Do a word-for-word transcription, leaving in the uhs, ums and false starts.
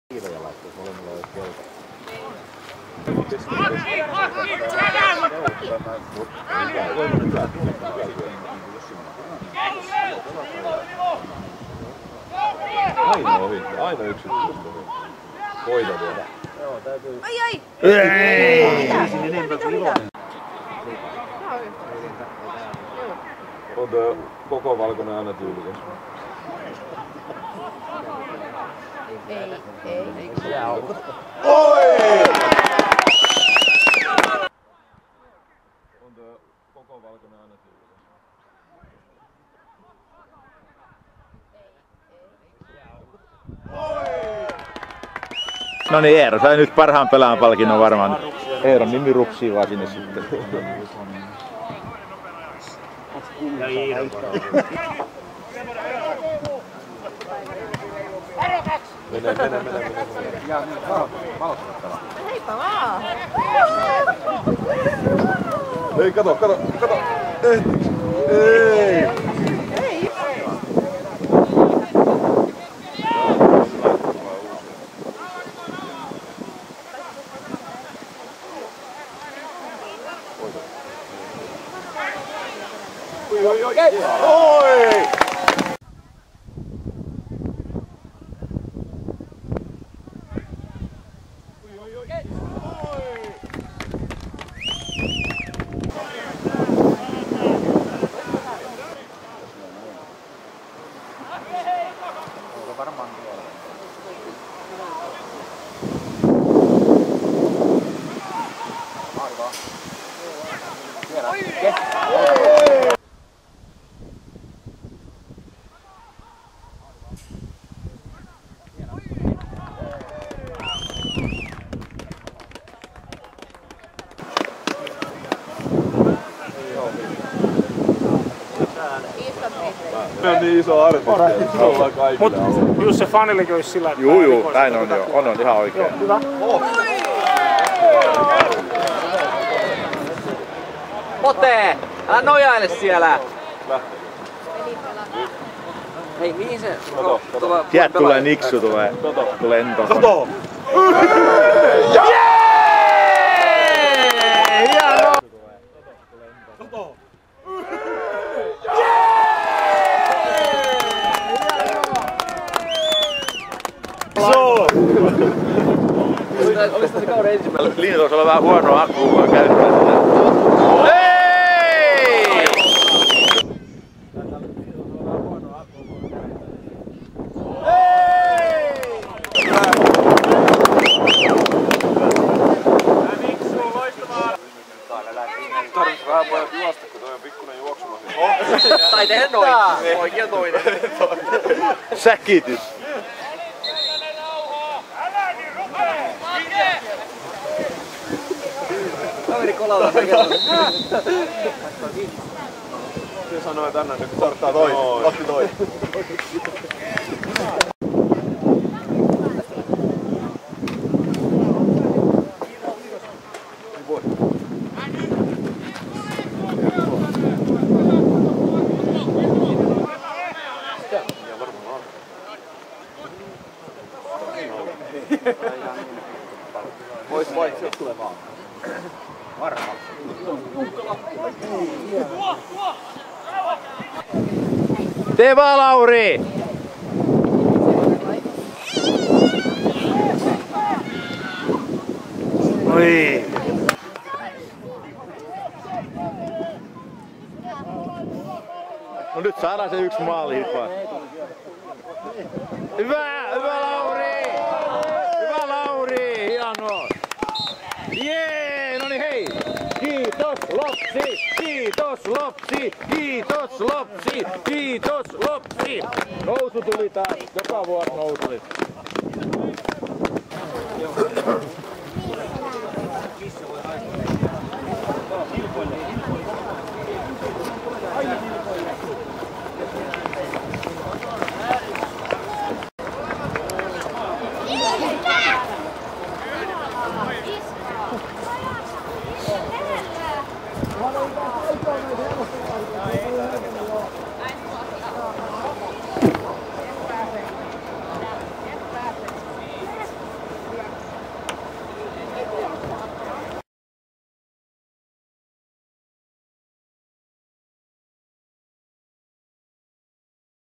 Kiireja laittaa, molemmilla olisi kelta. Aina ohi, aina yksi yksi. Voida vielä. Joo, täytyy... Ai ai! Ei! Enempää kuin iloinen. On tää koko valkoinen aina tyylikäs. Ei, ei, ei. Oi! On tää koko valkoinen aina tyylikäs. No niin, Eero sai nyt parhaan pelaajan palkinnon varmaan. Eeron nimi rupsii vaan sinne sitten. Ja Iiro. Mene, mene, mene, mene. Ja niin, valostettava. Heippa vaan! Ei, kato, kato, kato! Ehtiks? Ei! Ei! Oi, oi, oi! Oi! On niin iso artisti, että ollaan kaikilla ollut. Just se fanillekin olisi sillä, että... Juu, juu, näin on jo. On, on ihan oikein. Joo, hyvä. Pote! Älä nojaile siellä! Hei, mihin se... Kato, kato. Sieltä tulee niksu, tulee lento. Kato! Hieno! Kato! Olis tässä kauden ensimmäinen? Linja tuossa on vähän huonoa akkua, kun käyttää sitä. Hei! Tarvitsis vähän paljon juosta, kun toi on pikkunen juoksumasi. Tai tehdä noin. Oikea toinen. Säkitys. Kaveri kolalla säkeltä. Se sanoi tänne, nyt kun sorttaa toi. Otti toi. Vois vai, sieltä tulee vaan. Varmaan. Tee vaan, Lauri! Oi! No nyt saadaan se yksi maali hippaa. Hyvä! Hyvä, Lauri! Hyvä, Lauri! Hienoa! Jee! No niin, hei! Kiitos Lopsi! Kiitos Lopsi! Kiitos Lopsi! Kiitos Lopsi! Nousu tuli taas. Joka vuosi nousu.